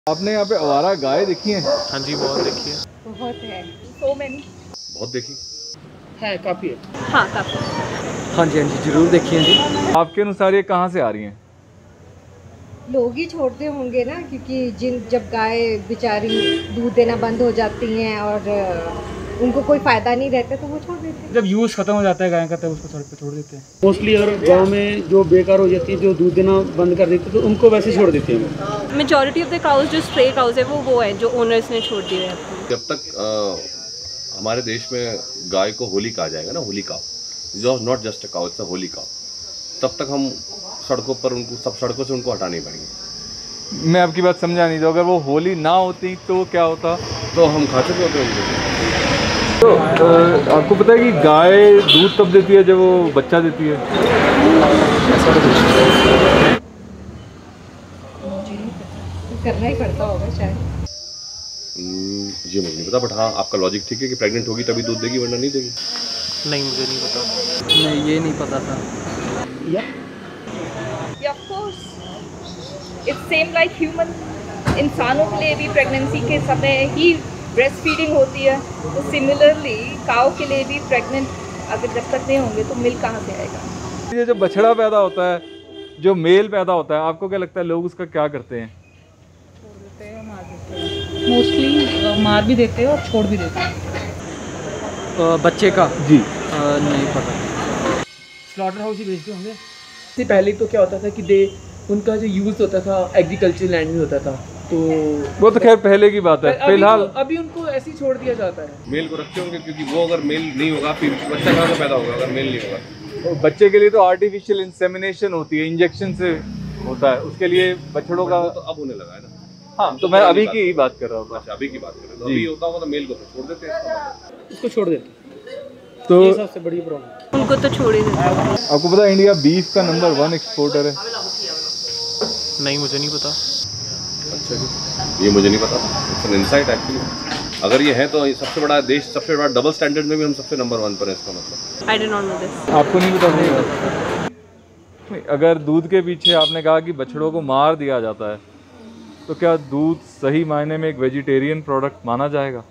आपने यहाँ पे आवारा गाय देखी है? हाँ जी, बहुत देखी है। बहुत है, so many। बहुत देखी है, काफ़ी है। हाँ काफ़ी। हाँ जी, हाँ जी, जरूर देखी है जी। आपके अनुसार ये कहाँ से आ रही हैं? लोग ही छोड़ते होंगे ना, क्योंकि जब गाय बेचारी दूध देना बंद हो जाती हैं और उनको कोई फ़ायदा नहीं रहता तो वो छोड़ देते हैं। जब यूज़ खत्म हो जाता है गाय का तब उसको सड़क पे छोड़ देते हैं। मोस्टली अगर गांव में जो बेकार हो जाती है, जो दूध देना बंद कर देती है, तो उनको वैसे छोड़ देते हैं। मेजॉरिटी ऑफ द काउज जो स्ट्रे काउज है वो है जो ओनर्स ने छोड़ दिए हैं। जब तक हमारे देश में गाय को होली कहा जाएगा ना, holy cow, not just a cow, it's a holy cow, तब तक हम सड़कों पर उनको, सब सड़कों से उनको हटा नहीं पाएंगे। मैं आपकी बात समझा नहीं, तो अगर वो होली ना होती तो क्या होता? तो हम खा चुके होते हैं। तो आपको पता है कि गाय दूध तब देती है जब वो बच्चा देती है? करना ही पड़ता होगा शायद। जी मुझे नहीं पता, बट हाँ आपका लॉजिक ठीक है कि प्रेग्नेंट होगी तभी दूध देगी, वरना नहीं देगी। नहीं, मुझे नहीं पता। नहीं, ये नहीं पता था। Yeah, of course. It's same like human। इंसानों के लिए भी प्रेगनेंसी के समय ही ब्रेस्ट फीडिंग होती है, तो सिमिलरली काऊ के लिए भी प्रेग्नेंट अगर जब तक नहीं होंगे तो मिल्क कहाँ से आएगा। ये जो बछड़ा पैदा होता है, जो मेल पैदा होता है, आपको क्या लगता है लोग उसका क्या करते हैं? मोस्टली मार भी देते हैं और छोड़ भी देते हैं। बच्चे का जी नहीं पता। स्लॉटर हाउस ही बेचते होंगे। इससे पहले तो क्या होता था कि उनका जो यूज़ होता था एग्रीकल्चर लैंड में होता था, तो वो तो खैर पहले की बात है। फिलहाल अभी उनको ऐसे ही छोड़ दिया जाता है। मेल को रखते होंगे क्योंकि वो अगर मेल नहीं होगा फिर बच्चा कहाँ से पैदा होगा अगर मेल नहीं होगा। तो बच्चे के लिए तो आर्टिफिशियल इंसेमिनेशन होती है, इंजेक्शन से होता है, उसके लिए बछड़ों का तो अब होने लगा है ना। हाँ, तो मैं अभी की ही बात कर रहा हूँ। अच्छा, अभी की बात करें तो अभी होता होगा तो मेल को तो छोड़ देते हैं, उसको छोड़ देते हैं। तो ये सबसे बड़ी प्रॉब्लम। उनको तो छोड़ ही देते हैं। आपको पता है इंडिया बीफ का नंबर 1 एक्सपोर्टर है? नहीं, मुझे नहीं पता। अच्छा जी, ये मुझे नहीं पता। It's an insight actually. अगर ये है तो ये सबसे बड़ा देश, सबसे बड़ा डबल स्टैंडर्ड में भी हम सबसे नंबर 1 पर है, इसका मतलब। I did not know this। आपको नहीं पता? नहीं, अगर दूध के पीछे आपने कहा कि बछड़ों को मार दिया जाता है, तो क्या दूध सही मायने में एक वेजिटेरियन प्रोडक्ट माना जाएगा?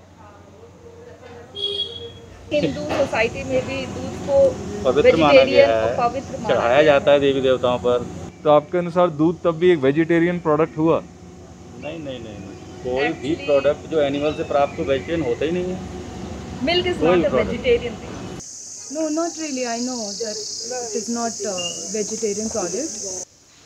हिंदू सोसाइटी में भी दूध को पवित्र माना गया वेजिटेरियन है, और पवित्र माना चढ़ाया गया है। जाता है देवी देवताओं पर। तो आपके अनुसार दूध तब भी एक वेजिटेरियन प्रोडक्ट हुआ? नहीं नहीं नहीं नहीं, कोई भी प्रोडक्ट जो एनिमल से प्राप्त हो वेजिटेरियन होता ही नहीं है। Milk is Oil not a product. vegetarian thing। No, not really. I know that it is not a vegetarian product।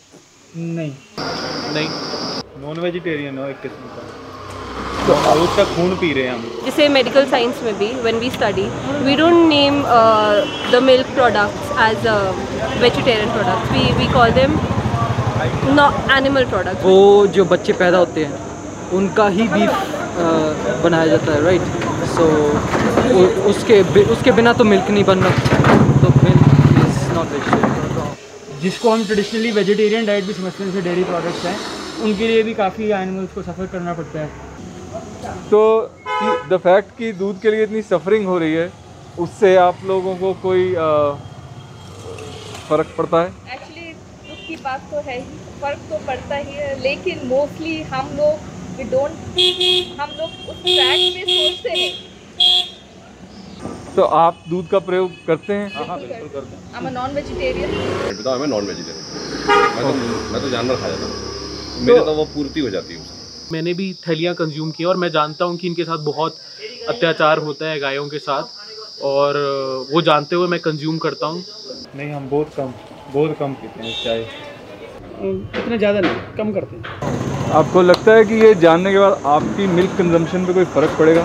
नहीं, नॉन वेजिटेरियन हो एक किस्म का, तो दूध का खून पी रहे हैं हम। जैसे मेडिकल साइंस में भी when we study we don't name the milk products as vegetarian products। We call them not animal products। वो जो बच्चे पैदा होते हैं उनका ही बीफ बनाया जाता है, राइट? सो उसके बिना तो मिल्क नहीं बन रहा, तो मिल्क इज़ नॉट वेजिटेरियन। जिसको हम ट्रेडिशनली वेजिटेरियन डाइट भी समझते हैं, जैसे डेयरी प्रोडक्ट्स हैं, उनके लिए भी काफ़ी एनिमल्स को सफ़र करना पड़ता है। तो द फैक्ट कि दूध के लिए इतनी सफरिंग हो रही है, उससे आप लोगों को कोई फ़र्क पड़ता है? एक्चुअली दुख की बात तो है ही, फर्क तो पड़ता ही है, लेकिन मोस्टली हम लोग उस फैक्ट पे सोचते नहीं। तो आप दूध का प्रयोग करते हैं? हाँ बिल्कुल करते हैं। I'm a non-vegetarian। बताओ, मैं नॉन वेजिटेरियन, मैं तो जानवर खा जाता हूँ, मेरे तो वो पूर्ति हो जाती है उससे। मैंने भी थैलियाँ कंज्यूम की और मैं जानता हूँ कि इनके साथ बहुत अत्याचार होता है गायों के साथ, और वो जानते हुए मैं कंज्यूम करता हूँ। नहीं, हम बहुत कम पीते हैं चाय। इतना ज़्यादा नहीं, कम करते हैं। आपको लगता है कि ये जानने के बाद आपकी मिल्क कंजम्पशन पे कोई फ़र्क पड़ेगा?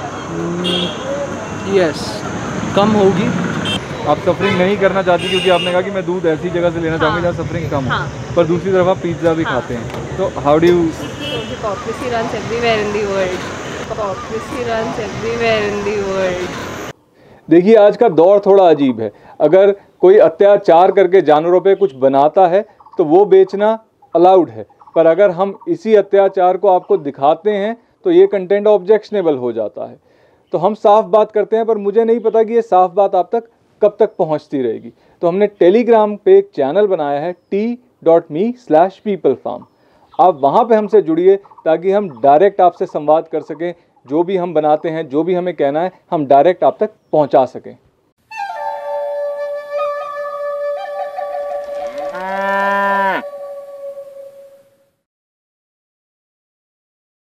यस, कम होगी। आप सफरिंग नहीं करना चाहती क्योंकि आपने कहा कि मैं दूध ऐसी जगह से लेना चाहूँगी जहाँ सफरिंग कम हो, पर दूसरी तरफ आप पिज़्ज़ा भी खाते हैं, तो how do you? Hypocrisy runs everywhere in the world। Hypocrisy runs everywhere in the world। देखिए, आज का दौर थोड़ा अजीब है। अगर कोई अत्याचार करके जानवरों पे कुछ बनाता है तो वो बेचना अलाउड है, पर अगर हम इसी अत्याचार को आपको दिखाते हैं तो ये कंटेंट ऑब्जेक्शनेबल हो जाता है। तो हम साफ बात करते हैं, पर मुझे नहीं पता कि ये साफ बात आप तक कब तक पहुंचती रहेगी। तो हमने टेलीग्राम पे एक चैनल बनाया है t.me/peoplefarm। आप वहाँ पे हमसे जुड़िए ताकि हम डायरेक्ट आपसे संवाद कर सकें, जो भी हम बनाते हैं, जो भी हमें कहना है, हम डायरेक्ट आप तक पहुँचा सकें।